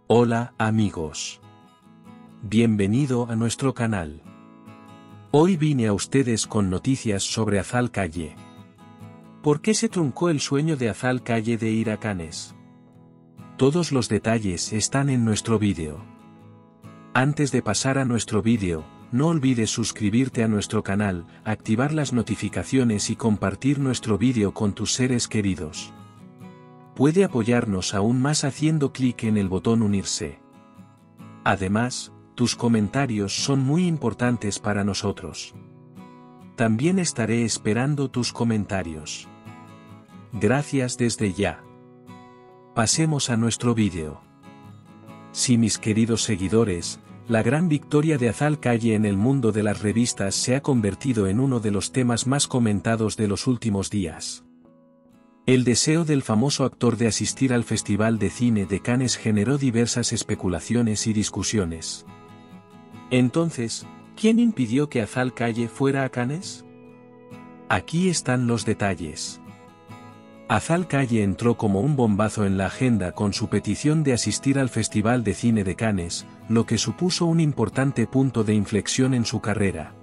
Hola, amigos. Bienvenido a nuestro canal. Hoy vine a ustedes con noticias sobre Azal Calle. ¿Por qué se truncó el sueño de Azal Calle de ir a Cannes? Todos los detalles están en nuestro vídeo. Antes de pasar a nuestro vídeo, no olvides suscribirte a nuestro canal, activar las notificaciones y compartir nuestro vídeo con tus seres queridos. Puede apoyarnos aún más haciendo clic en el botón unirse. Además, tus comentarios son muy importantes para nosotros. También estaré esperando tus comentarios. Gracias desde ya. Pasemos a nuestro vídeo. Sí, mis queridos seguidores, la gran victoria de Azal Calle en el mundo de las revistas se ha convertido en uno de los temas más comentados de los últimos días. El deseo del famoso actor de asistir al Festival de Cine de Cannes generó diversas especulaciones y discusiones. Entonces, ¿quién impidió que Azal Calle fuera a Cannes? Aquí están los detalles. Azal Calle entró como un bombazo en la agenda con su petición de asistir al Festival de Cine de Cannes, lo que supuso un importante punto de inflexión en su carrera.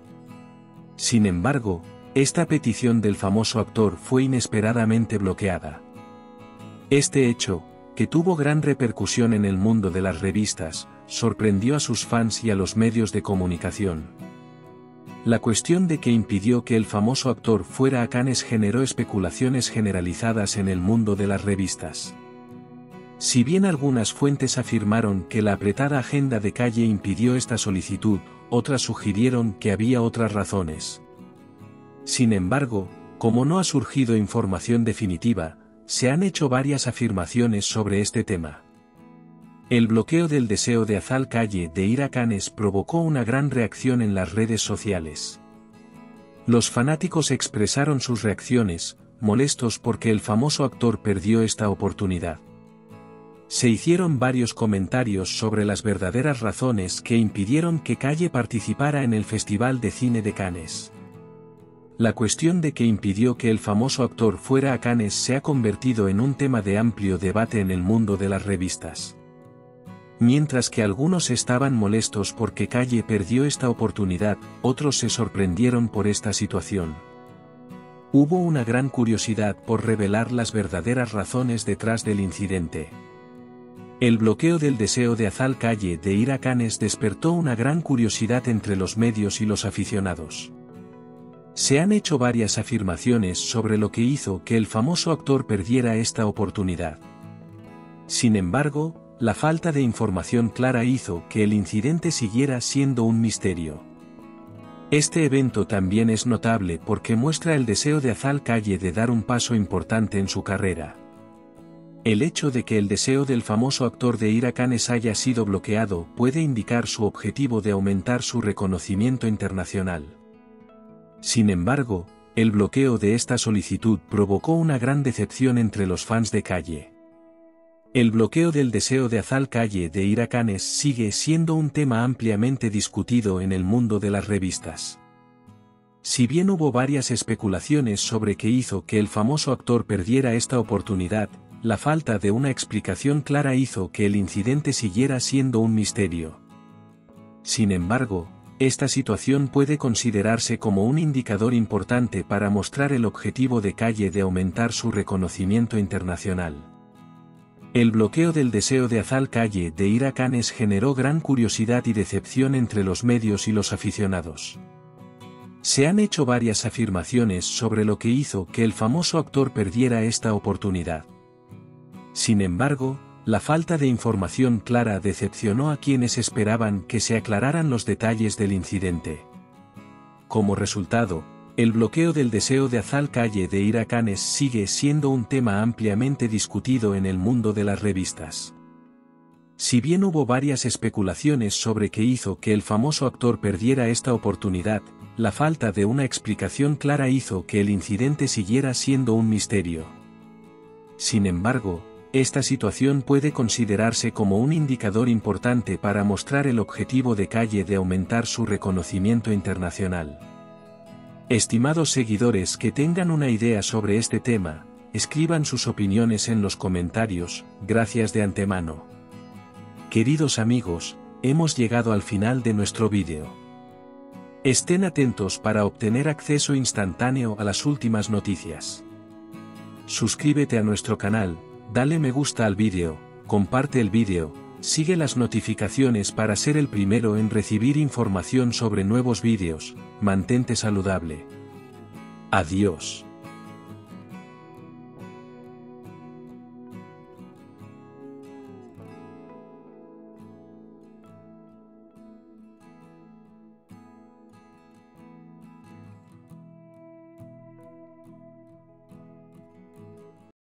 Sin embargo, esta petición del famoso actor fue inesperadamente bloqueada. Este hecho, que tuvo gran repercusión en el mundo de las revistas, sorprendió a sus fans y a los medios de comunicación. La cuestión de que impidió que el famoso actor fuera a Cannes generó especulaciones generalizadas en el mundo de las revistas. Si bien algunas fuentes afirmaron que la apretada agenda de Calle impidió esta solicitud, otras sugirieron que había otras razones. Sin embargo, como no ha surgido información definitiva, se han hecho varias afirmaciones sobre este tema. El bloqueo del deseo de Azal Calle de ir a Cannes provocó una gran reacción en las redes sociales. Los fanáticos expresaron sus reacciones, molestos porque el famoso actor perdió esta oportunidad. Se hicieron varios comentarios sobre las verdaderas razones que impidieron que Calle participara en el Festival de Cine de Cannes. La cuestión de que impidió que el famoso actor fuera a Cannes se ha convertido en un tema de amplio debate en el mundo de las revistas. Mientras que algunos estaban molestos porque Calle perdió esta oportunidad, otros se sorprendieron por esta situación. Hubo una gran curiosidad por revelar las verdaderas razones detrás del incidente. El bloqueo del deseo de Azal Calle de ir a Cannes despertó una gran curiosidad entre los medios y los aficionados. Se han hecho varias afirmaciones sobre lo que hizo que el famoso actor perdiera esta oportunidad. Sin embargo, la falta de información clara hizo que el incidente siguiera siendo un misterio. Este evento también es notable porque muestra el deseo de Azal Calle de dar un paso importante en su carrera. El hecho de que el deseo del famoso actor de ir a Cannes haya sido bloqueado puede indicar su objetivo de aumentar su reconocimiento internacional. Sin embargo, el bloqueo de esta solicitud provocó una gran decepción entre los fans de Calle. El bloqueo del deseo de Azal Calle de ir a Cannes sigue siendo un tema ampliamente discutido en el mundo de las revistas. Si bien hubo varias especulaciones sobre qué hizo que el famoso actor perdiera esta oportunidad, la falta de una explicación clara hizo que el incidente siguiera siendo un misterio. Sin embargo, esta situación puede considerarse como un indicador importante para mostrar el objetivo de Calle de aumentar su reconocimiento internacional. El bloqueo del deseo de Azal Calle de ir a Cannes generó gran curiosidad y decepción entre los medios y los aficionados. Se han hecho varias afirmaciones sobre lo que hizo que el famoso actor perdiera esta oportunidad. Sin embargo, la falta de información clara decepcionó a quienes esperaban que se aclararan los detalles del incidente. Como resultado, el bloqueo del deseo de Azal Calle de ir a Cannes sigue siendo un tema ampliamente discutido en el mundo de las revistas. Si bien hubo varias especulaciones sobre qué hizo que el famoso actor perdiera esta oportunidad, la falta de una explicación clara hizo que el incidente siguiera siendo un misterio. Sin embargo, esta situación puede considerarse como un indicador importante para mostrar el objetivo de Calle de aumentar su reconocimiento internacional. Estimados seguidores que tengan una idea sobre este tema, escriban sus opiniones en los comentarios, gracias de antemano. Queridos amigos, hemos llegado al final de nuestro vídeo. Estén atentos para obtener acceso instantáneo a las últimas noticias. Suscríbete a nuestro canal, dale me gusta al vídeo, comparte el vídeo, sigue las notificaciones para ser el primero en recibir información sobre nuevos vídeos, mantente saludable. Adiós.